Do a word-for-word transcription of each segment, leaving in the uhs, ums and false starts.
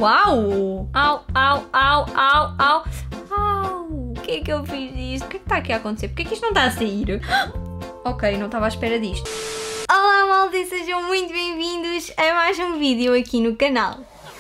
Uau! Au, au, au, au, au. Au! O que é que eu fiz isto? O que é que está aqui a acontecer? Porquê é que isto não está a sair? Ok, não estava à espera disto. Olá malta e sejam muito bem-vindos a mais um vídeo aqui no canal.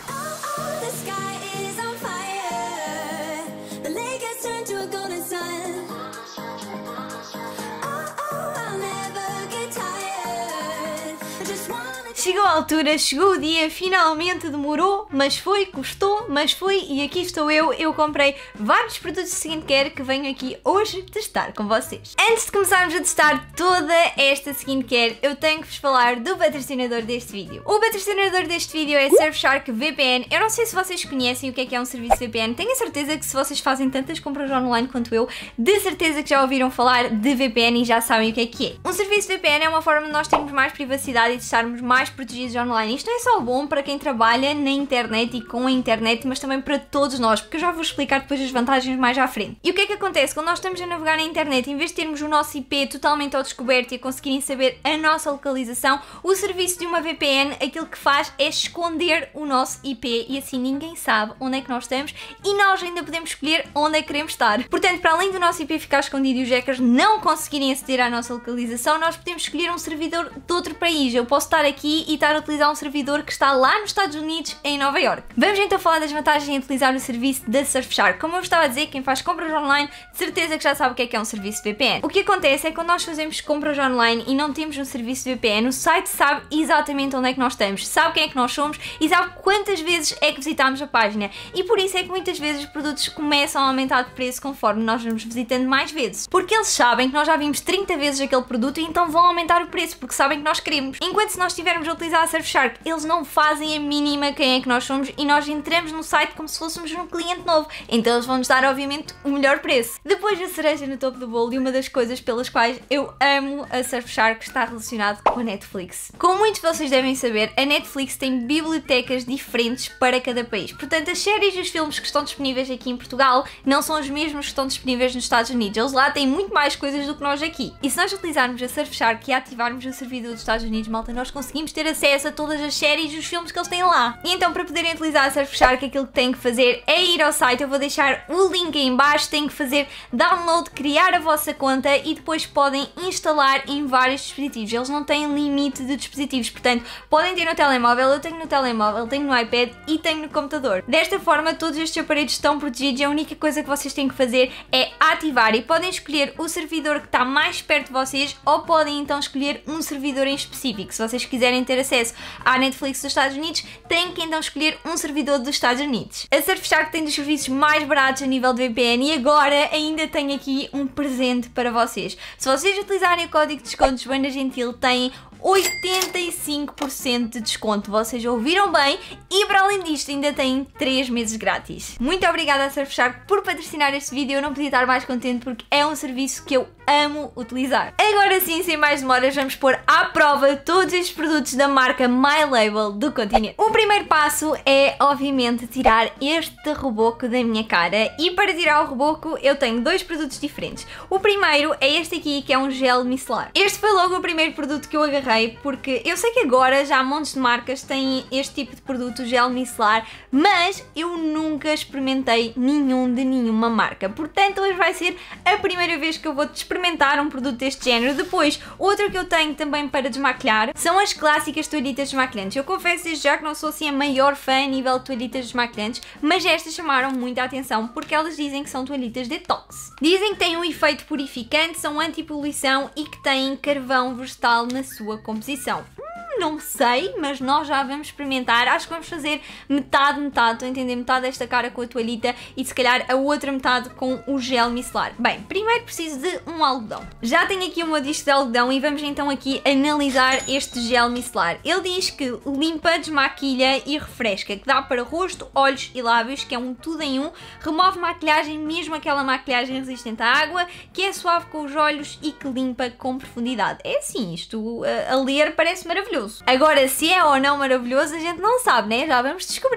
Chegou a altura, chegou o dia, finalmente demorou, mas foi, custou, mas foi e aqui estou eu, eu comprei vários produtos de skincare que venho aqui hoje testar com vocês. Antes de começarmos a testar toda esta skincare, eu tenho que vos falar do patrocinador deste vídeo. O patrocinador deste vídeo é Surfshark V P N. Eu não sei se vocês conhecem o que é que é um serviço V P N, tenho a certeza que se vocês fazem tantas compras online quanto eu, de certeza que já ouviram falar de V P N e já sabem o que é que é. Um serviço V P N é uma forma de nós termos mais privacidade e de estarmos mais protegidos online. Isto não é só bom para quem trabalha na internet e com a internet, mas também para todos nós, porque eu já vou explicar depois as vantagens mais à frente. E o que é que acontece? Quando nós estamos a navegar na internet, em vez de termos o nosso I P totalmente ao descoberto e a conseguirem saber a nossa localização, o serviço de uma V P N aquilo que faz é esconder o nosso I P e assim ninguém sabe onde é que nós estamos e nós ainda podemos escolher onde é que queremos estar. Portanto, para além do nosso I P ficar escondido e os hackers não conseguirem aceder à nossa localização, nós podemos escolher um servidor de outro país. Eu posso estar aqui e estar a utilizar um servidor que está lá nos Estados Unidos, em Nova York. Vamos então falar das vantagens em utilizar o serviço da Surfshark. Como eu vos estava a dizer, quem faz compras online, de certeza que já sabe o que é que é um serviço V P N. O que acontece é que quando nós fazemos compras online e não temos um serviço V P N, o site sabe exatamente onde é que nós estamos, sabe quem é que nós somos e sabe quantas vezes é que visitamos a página. E por isso é que muitas vezes os produtos começam a aumentar de preço conforme nós vamos visitando mais vezes. Porque eles sabem que nós já vimos trinta vezes aquele produto e então vão aumentar o preço, porque sabem que nós queremos. Enquanto se nós estivermos a utilizar a Surfshark, eles não fazem a mínima quem é que nós somos e nós entramos no site como se fôssemos um cliente novo, então eles vão-nos dar obviamente o melhor preço. Depois a cereja no topo do bolo e uma das coisas pelas quais eu amo a Surfshark está relacionado com a Netflix. Como muitos de vocês devem saber, a Netflix tem bibliotecas diferentes para cada país, portanto as séries e os filmes que estão disponíveis aqui em Portugal não são os mesmos que estão disponíveis nos Estados Unidos, eles lá têm muito mais coisas do que nós aqui. E se nós utilizarmos a Surfshark e ativarmos o servidor dos Estados Unidos, malta, nós conseguimos ter acesso a todas as séries e os filmes que eles têm lá. E então para poderem utilizar a Surfshark aquilo que têm que fazer é ir ao site, eu vou deixar o link aí em baixo, têm que fazer download, criar a vossa conta e depois podem instalar em vários dispositivos. Eles não têm limite de dispositivos, portanto podem ter no telemóvel, eu tenho no telemóvel, tenho no iPad e tenho no computador. Desta forma todos estes aparelhos estão protegidos e a única coisa que vocês têm que fazer é ativar e podem escolher o servidor que está mais perto de vocês ou podem então escolher um servidor em específico. Se vocês quiserem ter acesso à Netflix dos Estados Unidos, têm que então escolher um servidor dos Estados Unidos. A Surfshark tem dos serviços mais baratos a nível de V P N e agora ainda tenho aqui um presente para vocês. Se vocês utilizarem o código de desconto Joana Gentil, têm oitenta e cinco por cento de desconto, vocês ouviram bem, e para além disto ainda têm três meses grátis. Muito obrigada a Surfshark por patrocinar este vídeo, eu não podia estar mais contente porque é um serviço que eu amo utilizar. Agora sim, sem mais demoras, vamos pôr à prova todos estes produtos da marca My Label do continente. O primeiro passo é, obviamente, tirar este reboco da minha cara e para tirar o reboco eu tenho dois produtos diferentes. O primeiro é este aqui, que é um gel micelar. Este foi logo o primeiro produto que eu agarrei porque eu sei que agora já há montes de marcas têm este tipo de produto, gel micelar, mas eu nunca experimentei nenhum de nenhuma marca, portanto hoje vai ser a primeira vez que eu vou experimentar um produto deste género. Depois, outro que eu tenho também para desmaquilhar são as clássicas toalhitas desmaquilhantes. Eu confesso desde já que não sou assim a maior fã a nível de toalhitas desmaquilhantes, mas estas chamaram muita atenção porque elas dizem que são toalhitas detox. Dizem que têm um efeito purificante, são anti-poluição e que têm carvão vegetal na sua composição. Não sei, mas nós já vamos experimentar. Acho que vamos fazer metade, metade. Estou a entender, metade desta cara com a toalhita e se calhar a outra metade com o gel micelar. Bem, primeiro preciso de um algodão. Já tenho aqui o meu disco de algodão e vamos então aqui analisar este gel micelar. Ele diz que limpa, desmaquilha e refresca, que dá para rosto, olhos e lábios, que é um tudo em um, remove maquilhagem, mesmo aquela maquilhagem resistente à água, que é suave com os olhos e que limpa com profundidade. É assim, isto a, a ler parece maravilhoso. Agora, se é ou não maravilhoso, a gente não sabe, né? Já vamos descobrir.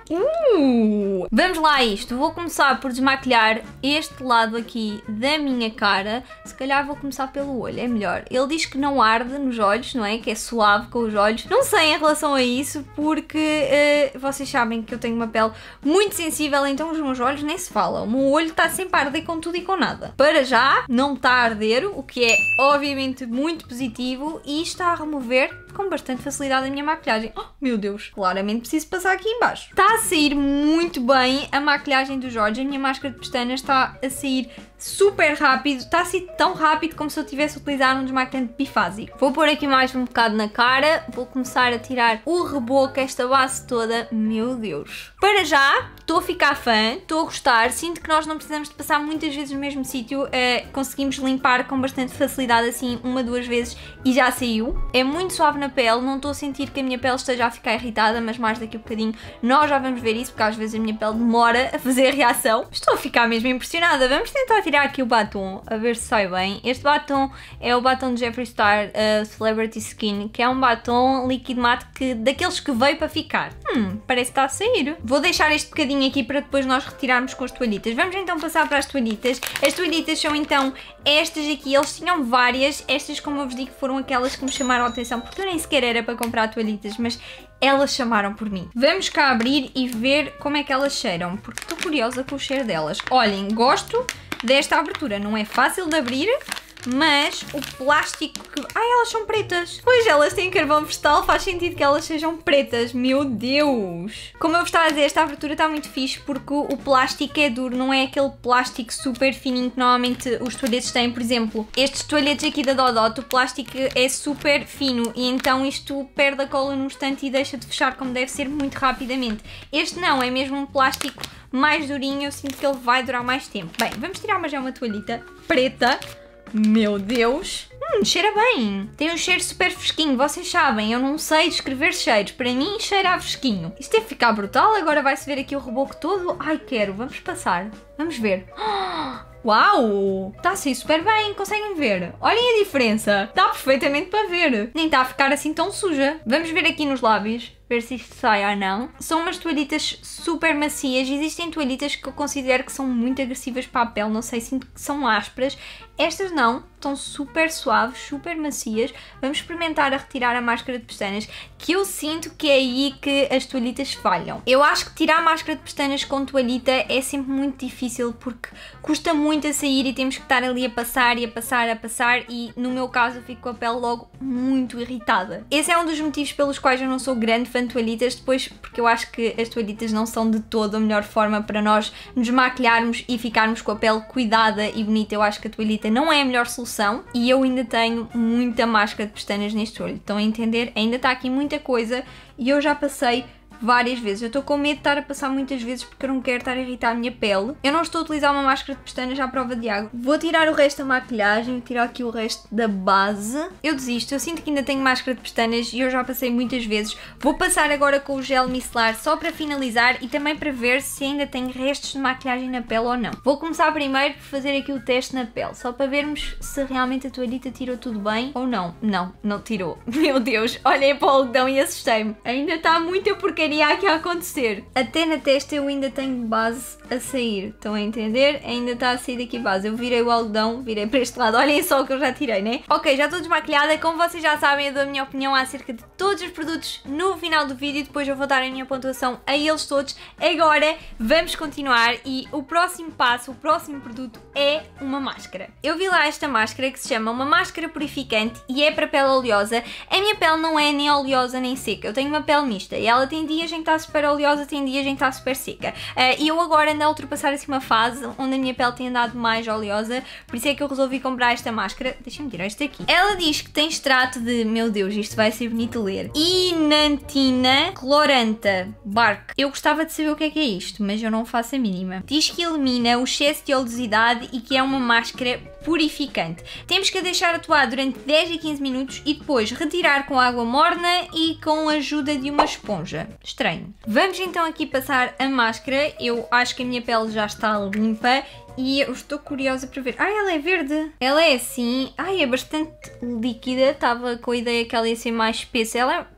Uh! Vamos lá a isto. Vou começar por desmaquilhar este lado aqui da minha cara. Se calhar vou começar pelo olho, é melhor. Ele diz que não arde nos olhos, não é? Que é suave com os olhos. Não sei em relação a isso, porque uh, vocês sabem que eu tenho uma pele muito sensível, então os meus olhos nem se falam. O meu olho está sempre a arder com tudo e com nada. Para já, não está a arder, o que é obviamente muito positivo, e está a remover com bastante facilidade a minha maquilhagem. Oh, meu Deus, claramente preciso passar aqui em baixo. Está a sair muito bem a maquilhagem dos olhos, a minha máscara de pestanas está a sair super rápido, está a sair tão rápido como se eu tivesse a utilizar um desmaquilhante bifásico. Vou pôr aqui mais um bocado na cara, vou começar a tirar o reboco, esta base toda, meu Deus. Para já, estou a ficar fã, estou a gostar, sinto que nós não precisamos de passar muitas vezes no mesmo sítio, eh, conseguimos limpar com bastante facilidade assim uma, duas vezes e já saiu. É muito suave na pele, não estou a sentir que a minha pele esteja a ficar irritada, mas mais daqui a bocadinho nós já vamos ver isso, porque às vezes a minha pele demora a fazer a reação. Estou a ficar mesmo impressionada. Vamos tentar tirar aqui o batom, a ver se sai bem. Este batom é o batom de Jeffree Star uh, Celebrity Skin, que é um batom líquido mate que, daqueles que veio para ficar. Hum, parece que está a sair. Vou deixar este bocadinho aqui para depois nós retirarmos com as toalhitas. Vamos então passar para as toalhitas. As toalhitas são então estas aqui, eles tinham várias. Estas, como eu vos digo, foram aquelas que me chamaram a atenção, porque eu nem sequer era para comprar toalhitas, mas elas chamaram por mim. Vamos cá abrir e ver como é que elas cheiram, porque estou curiosa com o cheiro delas. Olhem, gosto desta abertura, não é fácil de abrir, mas o plástico que... Ai, elas são pretas. Pois, elas têm carvão vegetal, faz sentido que elas sejam pretas. Meu Deus! Como eu vos estava a dizer, esta abertura está muito fixe porque o plástico é duro, não é aquele plástico super fininho que normalmente os toalhetes têm. Por exemplo, estes toalhetes aqui da Dodot, o plástico é super fino e então isto perde a cola num instante e deixa de fechar como deve ser muito rapidamente. Este não, é mesmo um plástico mais durinho, eu sinto que ele vai durar mais tempo. Bem, vamos tirar mas é uma toalhita preta. Meu Deus! Hum, cheira bem! Tem um cheiro super fresquinho, vocês sabem, eu não sei descrever cheiros. Para mim, cheira a fresquinho. Isto deve ficar brutal, agora vai-se ver aqui o reboco todo. Ai, quero, vamos passar. Vamos ver. Uau! Está a sair super bem, conseguem ver? Olhem a diferença! Está perfeitamente para ver. Nem está a ficar assim tão suja. Vamos ver aqui nos lábios, ver se isto sai ou não. São umas toalhitas super macias. Existem toalhitas que eu considero que são muito agressivas para a pele, não sei, sinto que são ásperas. Estas não, estão super suaves, super macias. Vamos experimentar a retirar a máscara de pestanas, que eu sinto que é aí que as toalhitas falham. Eu acho que tirar a máscara de pestanas com toalhita é sempre muito difícil, porque custa muito a sair e temos que estar ali a passar e a passar, a passar, e no meu caso eu fico com a pele logo muito irritada. Esse é um dos motivos pelos quais eu não sou grande fã de toalhitas, depois porque eu acho que as toalhitas não são de todo a melhor forma para nós nos maquilharmos e ficarmos com a pele cuidada e bonita. Eu acho que a toalhita não é a melhor solução e eu ainda tenho muita máscara de pestanas neste olho. Estão a entender? Ainda está aqui muita coisa e eu já passei várias vezes. Eu estou com medo de estar a passar muitas vezes porque eu não quero estar a irritar a minha pele. Eu não estou a utilizar uma máscara de pestanas à prova de água. Vou tirar o resto da maquilhagem, vou tirar aqui o resto da base. Eu desisto, eu sinto que ainda tenho máscara de pestanas e eu já passei muitas vezes. Vou passar agora com o gel micelar só para finalizar e também para ver se ainda tenho restos de maquilhagem na pele ou não. Vou começar primeiro por fazer aqui o teste na pele, só para vermos se realmente a toalhita tirou tudo bem ou não. Não, não tirou. Meu Deus, olhei para o algodão e assustei-me. Ainda está muita porcaria aqui a acontecer. Até na testa eu ainda tenho base a sair. Estão a entender? Ainda está a sair daqui base. Eu virei o algodão, virei para este lado. Olhem só o que eu já tirei, né? Ok, já estou desmaquilhada. Como vocês já sabem, eu dou a minha opinião acerca de todos os produtos no final do vídeo. Depois eu vou dar a minha pontuação a eles todos. Agora vamos continuar e o próximo passo, o próximo produto é uma máscara. Eu vi lá esta máscara que se chama uma máscara purificante e é para pele oleosa. A minha pele não é nem oleosa nem seca. Eu tenho uma pele mista e ela tem dias em que está super oleosa, tem dias em que está super seca. Uh, e eu agora ando a ultrapassar assim uma fase onde a minha pele tem andado mais oleosa, por isso é que eu resolvi comprar esta máscara. Deixa-me tirar isto aqui. Ela diz que tem extrato de, meu Deus, isto vai ser bonito ler, Inantina chlorantha bark. Eu gostava de saber o que é que é isto, mas eu não faço a mínima. Diz que elimina o excesso de oleosidade e que é uma máscara purificante. Temos que a deixar atuar durante dez a quinze minutos e depois retirar com água morna e com a ajuda de uma esponja. Estranho. Vamos então aqui passar a máscara. Eu acho que a minha pele já está limpa e eu estou curiosa para ver. Ah, ela é verde. Ela é assim. Ai, é bastante líquida. Estava com a ideia que ela ia ser mais espessa. Ela é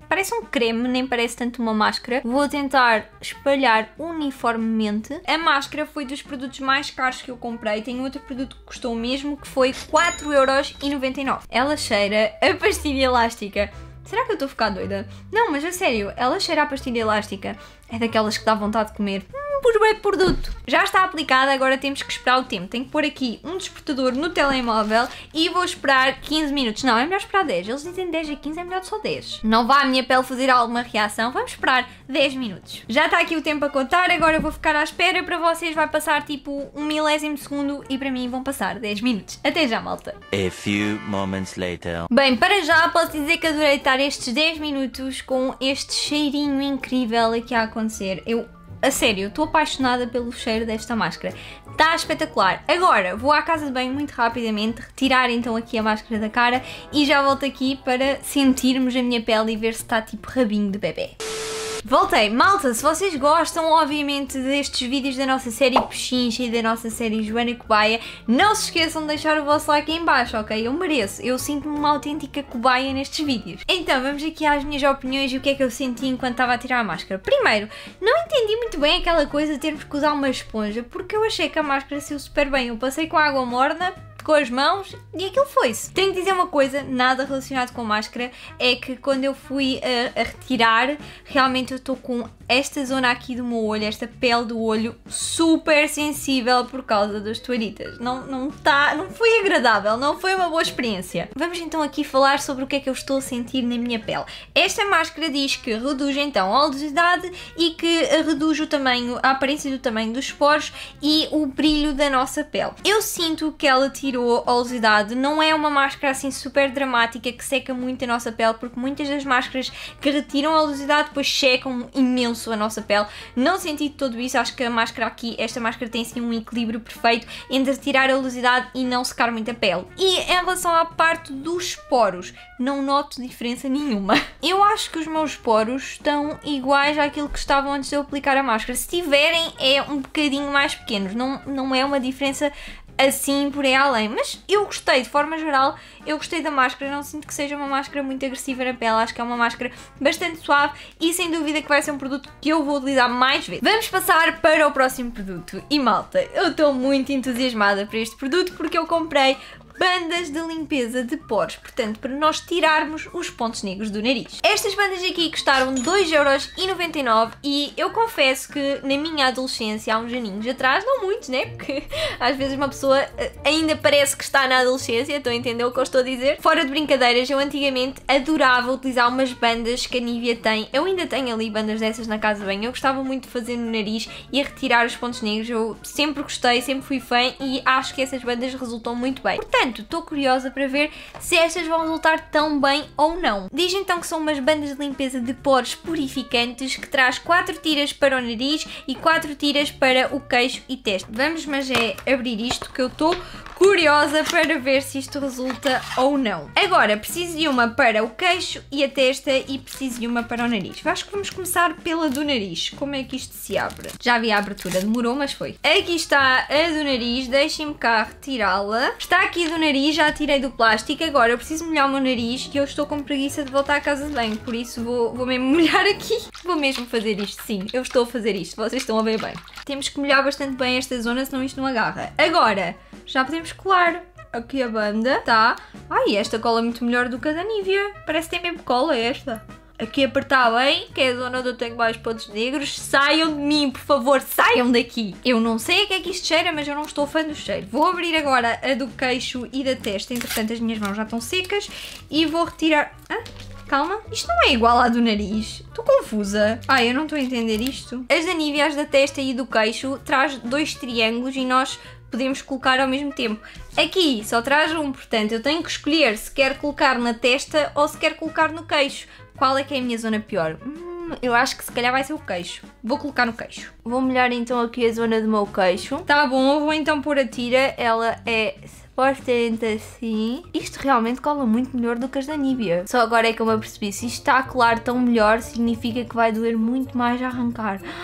parece um creme, nem parece tanto uma máscara. Vou tentar espalhar uniformemente. A máscara foi dos produtos mais caros que eu comprei. Tem outro produto que custou o mesmo, que foi quatro euros e noventa e nove. Ela cheira a pastilha elástica. Será que eu estou a ficar doida? Não, mas a sério, ela cheira a pastilha elástica. É daquelas que dá vontade de comer. Hum, por bem produto. Já está aplicada, agora temos que esperar o tempo. Tenho que pôr aqui um despertador no telemóvel e vou esperar quinze minutos. Não, é melhor esperar dez. Eles dizem dez a quinze, é melhor só dez. Não vá a minha pele fazer alguma reação. Vamos esperar dez minutos. Já está aqui o tempo a contar, agora eu vou ficar à espera. Para vocês vai passar tipo um milésimo de segundo e para mim vão passar dez minutos. Até já, malta. A few moments later. Bem, para já posso dizer que adorei estar estes dez minutos com este cheirinho incrível aqui a acontecer. Eu, a sério, estou apaixonada pelo cheiro desta máscara. Está espetacular. Agora vou à casa de banho muito rapidamente, retirar então aqui a máscara da cara e já volto aqui para sentirmos a minha pele e ver se está tipo rabinho de bebê. Voltei! Malta, se vocês gostam obviamente destes vídeos da nossa série Pechincha e da nossa série Joana Cobaia, não se esqueçam de deixar o vosso like aí em baixo, ok? Eu mereço, eu sinto-me uma autêntica cobaia nestes vídeos. Então, vamos aqui às minhas opiniões e o que é que eu senti enquanto estava a tirar a máscara. Primeiro, não entendi muito bem aquela coisa de termos que usar uma esponja, porque eu achei que a máscara saiu super bem. Eu passei com água morna, com as mãos e aquilo foi-se. Tenho que dizer uma coisa, nada relacionado com máscara, é que quando eu fui a, a retirar, realmente eu estou com esta zona aqui do meu olho, esta pele do olho super sensível por causa das toalhitas. Não, não, tá, não foi agradável, não foi uma boa experiência. Vamos então aqui falar sobre o que é que eu estou a sentir na minha pele. Esta máscara diz que reduz então a oleosidade e que reduz o tamanho, a aparência do tamanho dos poros e o brilho da nossa pele. Eu sinto que ela tirou a oleosidade, não é uma máscara assim super dramática que seca muito a nossa pele, porque muitas das máscaras que retiram a oleosidade depois secam imenso a nossa pele. Não senti todo isso, acho que a máscara aqui, esta máscara tem assim um equilíbrio perfeito entre tirar a oleosidade e não secar muito a pele. E em relação à parte dos poros, não noto diferença nenhuma. Eu acho que os meus poros estão iguais àquilo que estavam antes de eu aplicar a máscara. Se tiverem, é um bocadinho mais pequenos, não, não é uma diferença assim por aí além, mas eu gostei, de forma geral, eu gostei da máscara, não sinto que seja uma máscara muito agressiva na pele, acho que é uma máscara bastante suave e sem dúvida que vai ser um produto que eu vou utilizar mais vezes. Vamos passar para o próximo produto e malta, eu estou muito entusiasmada para este produto porque eu comprei bandas de limpeza de poros, portanto, para nós tirarmos os pontos negros do nariz. Estas bandas aqui custaram dois euros e noventa e nove e eu confesso que na minha adolescência, há uns aninhos atrás, não muitos, né? Porque às vezes uma pessoa ainda parece que está na adolescência, estão a entender o que eu estou a dizer? Fora de brincadeiras, eu antigamente adorava utilizar umas bandas que a Nivea tem. Eu ainda tenho ali bandas dessas na casa de banho. Eu gostava muito de fazer no nariz e a retirar os pontos negros. Eu sempre gostei, sempre fui fã e acho que essas bandas resultam muito bem. Portanto, estou curiosa para ver se estas vão resultar tão bem ou não. Diz então que são umas bandas de limpeza de poros purificantes que traz quatro tiras para o nariz e quatro tiras para o queixo e testa. Vamos, mas é abrir isto que eu estou curiosa para ver se isto resulta ou não. Agora, preciso de uma para o queixo e a testa e preciso de uma para o nariz. Acho que vamos começar pela do nariz. Como é que isto se abre? Já vi a abertura, demorou, mas foi. Aqui está a do nariz, deixem-me cá retirá-la. Está aqui do nariz, já tirei do plástico. Agora eu preciso molhar o meu nariz e eu estou com preguiça de voltar à casa de banho, por isso vou, vou mesmo molhar aqui. Vou mesmo fazer isto, sim, eu estou a fazer isto, vocês estão a ver bem. Temos que molhar bastante bem esta zona, senão isto não agarra. Agora, já podemos colar aqui a banda, tá? Ai, esta cola é muito melhor do que a da Nivea. Parece que tem mesmo cola esta. Aqui apertar bem, que é a zona onde eu tenho mais pontos negros. Saiam de mim, por favor, saiam daqui. Eu não sei a que é que isto cheira, mas eu não estou fã do cheiro. Vou abrir agora a do queixo e da testa. Entretanto, as minhas mãos já estão secas. E vou retirar... Ah, calma. Isto não é igual à do nariz. Estou confusa. Ai, eu não estou a entender isto. As da Nivea, as da testa e do queixo, traz dois triângulos e nós podemos colocar ao mesmo tempo. Aqui só traz um, portanto eu tenho que escolher se quero colocar na testa ou se quero colocar no queixo. Qual é que é a minha zona pior? Hum, eu acho que se calhar vai ser o queixo. Vou colocar no queixo. Vou molhar então aqui a zona do meu queixo. Tá bom, eu vou então pôr a tira. Ela é supostamente assim. Isto realmente cola muito melhor do que as da Nivea. Só agora é que eu me apercebi. Se isto está a colar tão melhor, significa que vai doer muito mais a arrancar.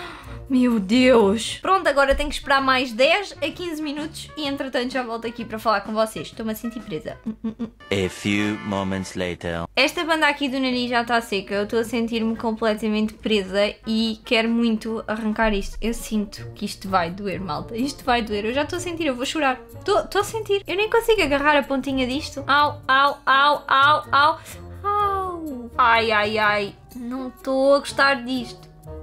Meu Deus! Pronto, agora tenho que esperar mais dez a quinze minutos e entretanto já volto aqui para falar com vocês. Estou-me a sentir presa. Hum, hum, hum. A few moments later. Esta banda aqui do nariz já está seca, eu estou a sentir-me completamente presa e quero muito arrancar isto. Eu sinto que isto vai doer, malta. Isto vai doer, eu já estou a sentir, eu vou chorar. Estou a sentir. Eu nem consigo agarrar a pontinha disto. Au, au, au, au, au. Au. Ai, ai, ai. Não estou a gostar disto.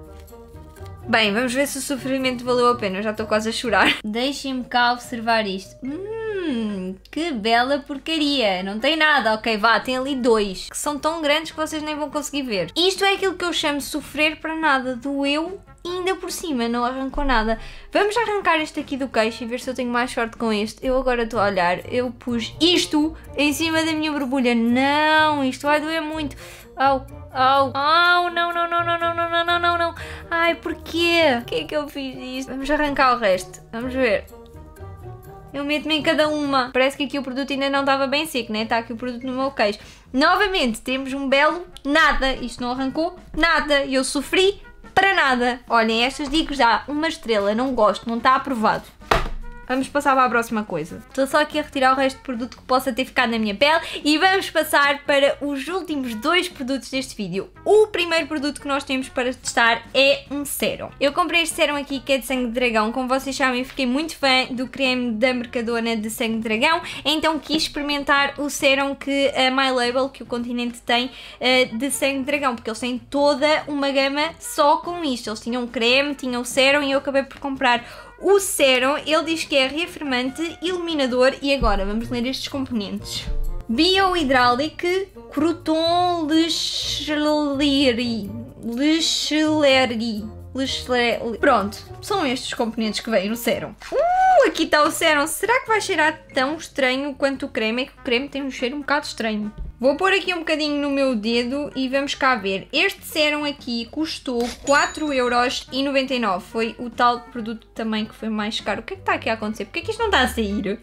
Bem, vamos ver se o sofrimento valeu a pena, eu já estou quase a chorar. Deixem-me cá observar isto. Hum, que bela porcaria. Não tem nada, ok, vá, tem ali dois, que são tão grandes que vocês nem vão conseguir ver. Isto é aquilo que eu chamo de sofrer para nada. Doeu e ainda por cima não arrancou nada. Vamos arrancar este aqui do queixo e ver se eu tenho mais sorte com este. Eu agora estou a olhar, eu pus isto em cima da minha borbulha. Não, isto vai doer muito. Au, au, au, não, não, não, não, não, não, não, não, não. Ai, porquê? Porquê é que eu fiz isto? Vamos arrancar o resto, vamos ver. Eu meto-me em cada uma. Parece que aqui o produto ainda não estava bem seco, né? Está aqui o produto no meu queixo. Novamente, temos um belo nada. Isto não arrancou nada. Eu sofri para nada. Olhem, estas digo já, uma estrela, não gosto, não está aprovado. Vamos passar para a próxima coisa. Estou só aqui a retirar o resto do produto que possa ter ficado na minha pele e vamos passar para os últimos dois produtos deste vídeo. O primeiro produto que nós temos para testar é um sérum. Eu comprei este sérum aqui que é de sangue de dragão. Como vocês sabem, eu fiquei muito fã do creme da Mercadona de sangue de dragão, então quis experimentar o sérum que a My Label, que o Continente tem, de sangue de dragão, porque eles têm toda uma gama só com isto. Eles tinham creme, tinham o sérum e eu acabei por comprar o sérum. Ele diz que é reafirmante, iluminador e agora vamos ler estes componentes. Biohidrálico, Croton Lecheleri, Lecheleri, Lecheleri. Pronto, são estes os componentes que vêm no sérum. Uh, aqui está o sérum. Será que vai cheirar tão estranho quanto o creme? É que o creme tem um cheiro um bocado estranho. Vou pôr aqui um bocadinho no meu dedo e vamos cá ver. Este sérum aqui custou quatro euros e noventa e nove. Foi o tal produto também que foi mais caro. O que é que está aqui a acontecer? Porque é que isto não está a sair?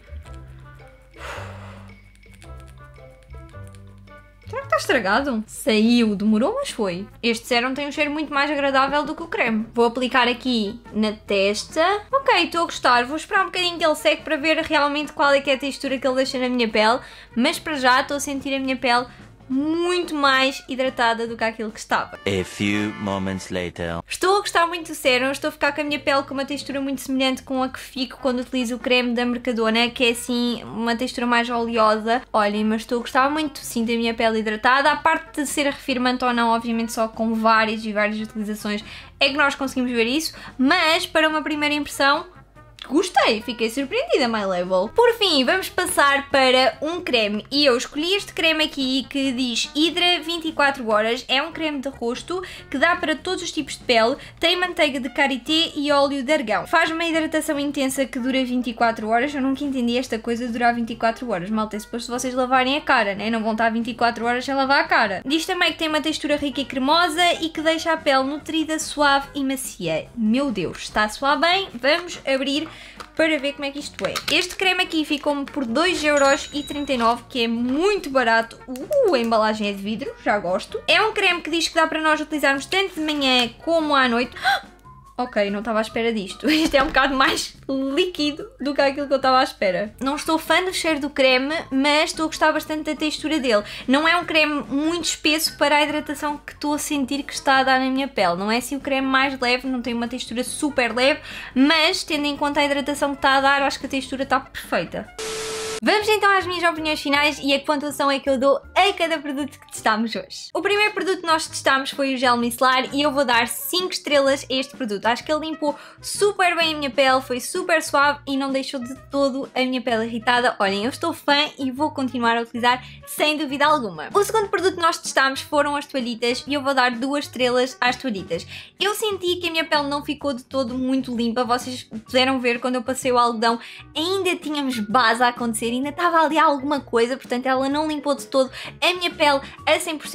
Será que está estragado? Saiu, demorou, mas foi. Este sérum tem um cheiro muito mais agradável do que o creme. Vou aplicar aqui na testa. Ok, estou a gostar. Vou esperar um bocadinho que ele seque para ver realmente qual é que é a textura que ele deixa na minha pele. Mas para já estou a sentir a minha pele muito mais hidratada do que aquilo que estava. A few moments later. Estou a gostar muito do sérum, estou a ficar com a minha pele com uma textura muito semelhante com a que fico quando utilizo o creme da Mercadona, que é assim uma textura mais oleosa. Olhem, mas estou a gostar muito, sinto a minha pele hidratada, a parte de ser reafirmante ou não, obviamente só com várias e várias utilizações é que nós conseguimos ver isso, mas para uma primeira impressão, gostei, fiquei surpreendida, My Label. Por fim, vamos passar para um creme e eu escolhi este creme aqui que diz Hydra vinte e quatro horas. É um creme de rosto que dá para todos os tipos de pele, tem manteiga de karité e óleo de argão. Faz uma hidratação intensa que dura vinte e quatro horas. Eu nunca entendi esta coisa de durar vinte e quatro horas, malta, é suposto vocês lavarem a cara, né? Não vão estar vinte e quatro horas sem lavar a cara. Diz também que tem uma textura rica e cremosa e que deixa a pele nutrida, suave e macia. Meu Deus, está a suar bem. Vamos abrir para ver como é que isto é. Este creme aqui ficou-me por dois euros e trinta e nove, que é muito barato. Uh, a embalagem é de vidro, já gosto. É um creme que diz que dá para nós utilizarmos tanto de manhã como à noite. Ok, não estava à espera disto. Isto é um bocado mais líquido do que aquilo que eu estava à espera. Não estou fã do cheiro do creme, mas estou a gostar bastante da textura dele. Não é um creme muito espesso para a hidratação que estou a sentir que está a dar na minha pele. Não é assim o creme mais leve, não tem uma textura super leve, mas tendo em conta a hidratação que está a dar, acho que a textura está perfeita. Vamos então às minhas opiniões finais e a que pontuação é que eu dou a cada produto que testámos hoje. O primeiro produto que nós testámos foi o gel micelar e eu vou dar cinco estrelas a este produto. Acho que ele limpou super bem a minha pele, foi super suave e não deixou de todo a minha pele irritada. Olhem, eu estou fã e vou continuar a utilizar sem dúvida alguma. O segundo produto que nós testámos foram as toalhitas e eu vou dar duas estrelas às toalhitas. Eu senti que a minha pele não ficou de todo muito limpa, vocês puderam ver quando eu passei o algodão, ainda tínhamos base a acontecer, ainda estava ali alguma coisa, portanto ela não limpou de todo a minha pele a cem por cento,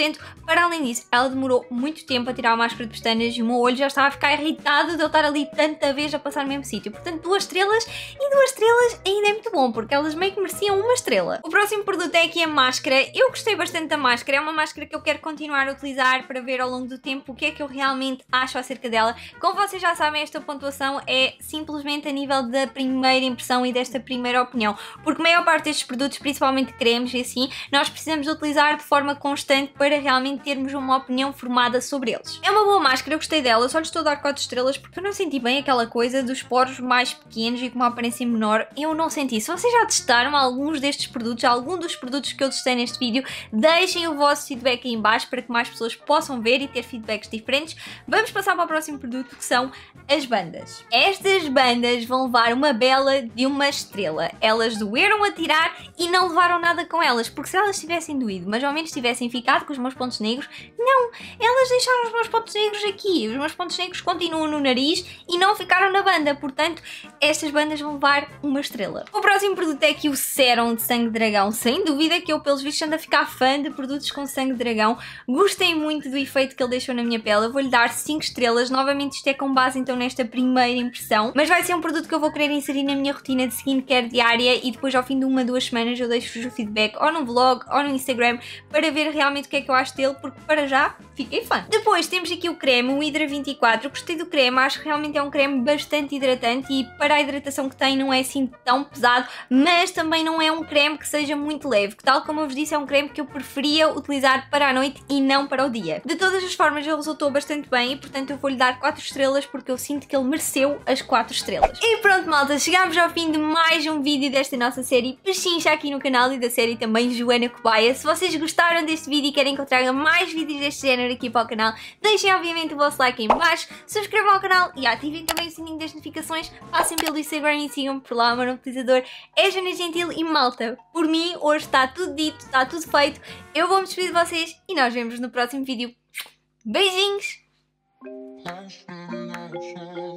Para além disso, ela demorou muito tempo a tirar a máscara de pestanas e o meu olho já estava a ficar irritado de eu estar ali tanta vez a passar no mesmo sítio. Portanto, duas estrelas, e duas estrelas ainda é muito bom, porque elas meio que mereciam uma estrela. O próximo produto é aqui a máscara. Eu gostei bastante da máscara, é uma máscara que eu quero continuar a utilizar para ver ao longo do tempo o que é que eu realmente acho acerca dela. Como vocês já sabem, esta pontuação é simplesmente a nível da primeira impressão e desta primeira opinião, porque a maior parte destes produtos, principalmente cremes e assim, nós precisamos de utilizar de forma constante para realmente termos uma opinião formada sobre eles. É uma boa máscara, eu gostei dela, só lhe estou a dar quatro estrelas porque eu não senti bem aquela coisa dos poros mais pequenos e com uma aparência menor, eu não senti. Se vocês já testaram alguns destes produtos, algum dos produtos que eu testei neste vídeo, deixem o vosso feedback aí em baixo para que mais pessoas possam ver e ter feedbacks diferentes. Vamos passar para o próximo produto, que são as bandas. Estas bandas vão levar uma bela de uma estrela. Elas doeram a tirar e não levaram nada com elas, porque se elas tivessem doído, mas ao menos tivessem ficado com os meus pontos negros, não, elas deixaram os meus pontos negros aqui. Os meus pontos negros continuam no nariz e não ficaram na banda, portanto, estas bandas vão levar uma estrela. O próximo produto é aqui o sérum de sangue de dragão. Sem dúvida que eu, pelos vistos, ando a ficar fã de produtos com sangue de dragão. Gostei muito do efeito que ele deixou na minha pele. Eu vou-lhe dar cinco estrelas. Novamente, isto é com base então nesta primeira impressão, mas vai ser um produto que eu vou querer inserir na minha rotina de skincare diária e depois ao fim de uma, duas semanas eu deixo-vos o feedback ou no vlog ou no Instagram para ver realmente o que é que eu acho dele, porque para já fiquei fã. Depois temos aqui o creme, o Hydra vinte e quatro. Gostei do creme, acho que realmente é um creme bastante hidratante e para a hidratação que tem não é assim tão pesado, mas também não é um creme que seja muito leve, que tal como eu vos disse é um creme que eu preferia utilizar para a noite e não para o dia. De todas as formas ele resultou bastante bem e portanto eu vou-lhe dar quatro estrelas porque eu sinto que ele mereceu as quatro estrelas. E pronto malta, chegámos ao fim de mais um vídeo desta nossa série Pechincha aqui no canal e da série também Joana Cobaia. Se vocês gostaram deste vídeo e querem que eu traga mais vídeos deste género aqui para o canal, deixem obviamente o vosso like aí em baixo, subscrevam ao canal e ativem também o sininho das notificações, passem pelo Instagram e sigam-me por lá, o meu utilizador é Joana Gentil e malta, por mim hoje está tudo dito, está tudo feito, eu vou me despedir de vocês e nós vemos no próximo vídeo. Beijinhos!